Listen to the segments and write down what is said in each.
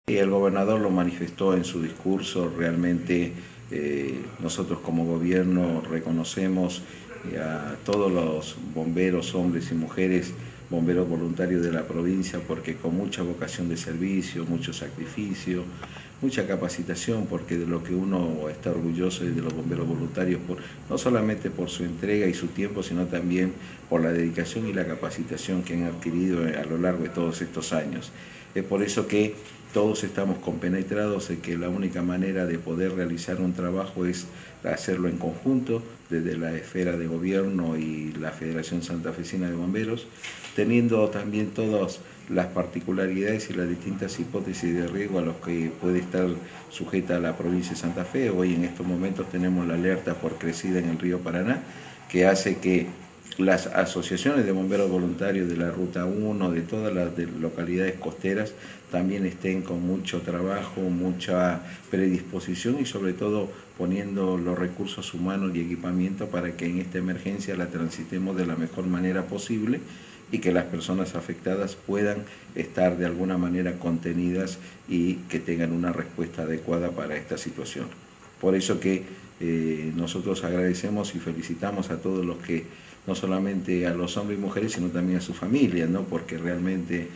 El gobernador lo manifestó en su discurso. Realmente nosotros como gobierno reconocemos a todos los bomberos, hombres y mujeres, bomberos voluntarios de la provincia, porque con mucha vocación de servicio, mucho sacrificio, mucha capacitación, porque de lo que uno está orgulloso es de los bomberos voluntarios, no solamente por su entrega y su tiempo, sino también por la dedicación y la capacitación que han adquirido a lo largo de todos estos años. Es por eso que todos estamos compenetrados de que la única manera de poder realizar un trabajo es hacerlo en conjunto, desde la esfera de gobierno y la Federación Santafesina de Bomberos, teniendo también todas las particularidades y las distintas hipótesis de riesgo a los que puede estar sujeta la provincia de Santa Fe. Hoy en estos momentos tenemos la alerta por crecida en el río Paraná, que hace que las asociaciones de bomberos voluntarios de la Ruta 1, de todas las localidades costeras, también estén con mucho trabajo, mucha predisposición y sobre todo poniendo los recursos humanos y equipamiento para que en esta emergencia la transitemos de la mejor manera posible y que las personas afectadas puedan estar de alguna manera contenidas y que tengan una respuesta adecuada para esta situación. Por eso que nosotros agradecemos y felicitamos a todos los que, no solamente a los hombres y mujeres, sino también a sus familias, ¿no? Porque realmente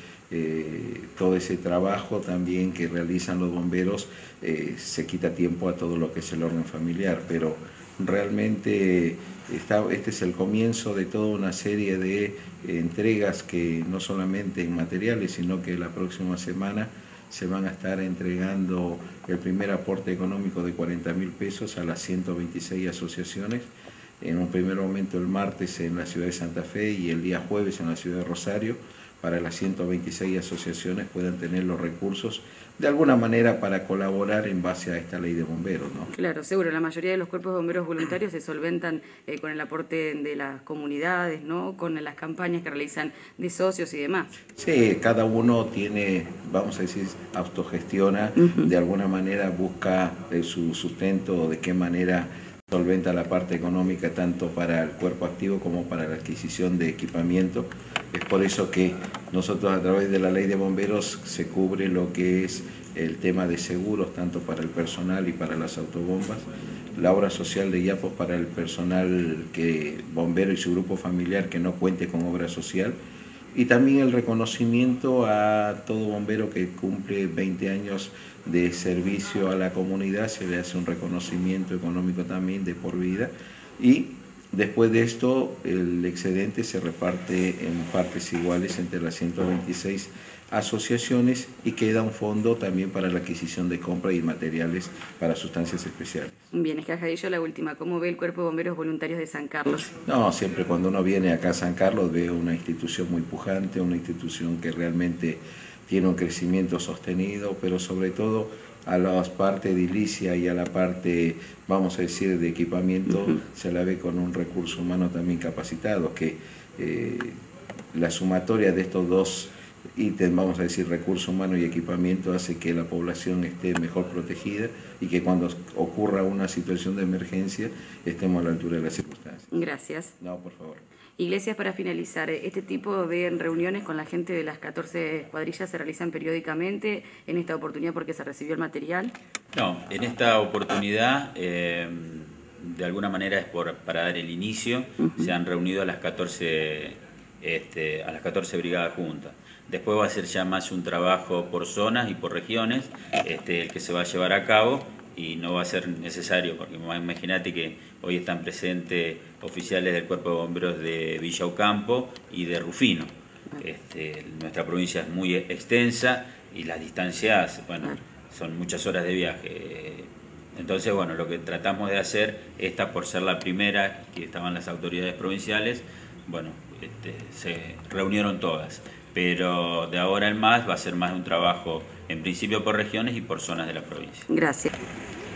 todo ese trabajo también que realizan los bomberos se quita tiempo a todo lo que es el orden familiar, pero realmente este es el comienzo de toda una serie de entregas que no solamente en materiales, sino que la próxima semana se van a estar entregando el primer aporte económico de 40.000 pesos a las 126 asociaciones, en un primer momento el martes en la ciudad de Santa Fe y el día jueves en la ciudad de Rosario, para las 126 asociaciones puedan tener los recursos de alguna manera para colaborar en base a esta ley de bomberos, ¿no? Claro, seguro, la mayoría de los cuerpos de bomberos voluntarios se solventan con el aporte de las comunidades, ¿no? Con las campañas que realizan de socios y demás. Sí, cada uno tiene, vamos a decir, autogestiona, de alguna manera busca su sustento, de qué manera solventa la parte económica tanto para el cuerpo activo como para la adquisición de equipamiento. Es por eso que nosotros a través de la ley de bomberos se cubre lo que es el tema de seguros tanto para el personal y para las autobombas, la obra social de IAPOS para el personal bombero y su grupo familiar que no cuente con obra social, y también el reconocimiento a todo bombero que cumple 20 años de servicio a la comunidad, se le hace un reconocimiento económico también de por vida, y después de esto el excedente se reparte en partes iguales entre las 126 asociaciones y queda un fondo también para la adquisición de compra y materiales para sustancias especiales. Bien, Escajadillo, la última, ¿cómo ve el Cuerpo de Bomberos Voluntarios de San Carlos? No, siempre cuando uno viene acá a San Carlos ve una institución muy pujante, una institución que realmente tiene un crecimiento sostenido, pero sobre todo a la parte edilicia y a la parte, vamos a decir, de equipamiento, se la ve con un recurso humano también capacitado, que la sumatoria de estos dos ítems, vamos a decir, recurso humano y equipamiento, hace que la población esté mejor protegida y que cuando ocurra una situación de emergencia estemos a la altura de las circunstancias. Gracias. No, por favor. Iglesias, para finalizar, ¿este tipo de reuniones con la gente de las 14 cuadrillas se realizan periódicamente en esta oportunidad porque se recibió el material? No, en esta oportunidad de alguna manera es para dar el inicio. Se han reunido a las 14 brigadas juntas. Después va a ser ya más un trabajo por zonas y por regiones el que se va a llevar a cabo, y no va a ser necesario, porque imagínate que hoy están presentes oficiales del Cuerpo de Bomberos de Villa Ocampo y de Rufino. Nuestra provincia es muy extensa y las distancias, bueno, son muchas horas de viaje. Entonces, bueno, lo que tratamos de hacer, esta por ser la primera que estaban las autoridades provinciales, bueno, se reunieron todas, pero de ahora en más va a ser más un trabajo en principio por regiones y por zonas de la provincia. Gracias.